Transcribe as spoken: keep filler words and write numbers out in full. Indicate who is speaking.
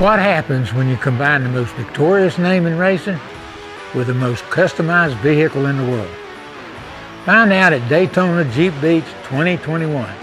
Speaker 1: What happens when you combine the most victorious name in racing with the most customized vehicle in the world? Find out at Daytona Jeep Beach twenty twenty-one.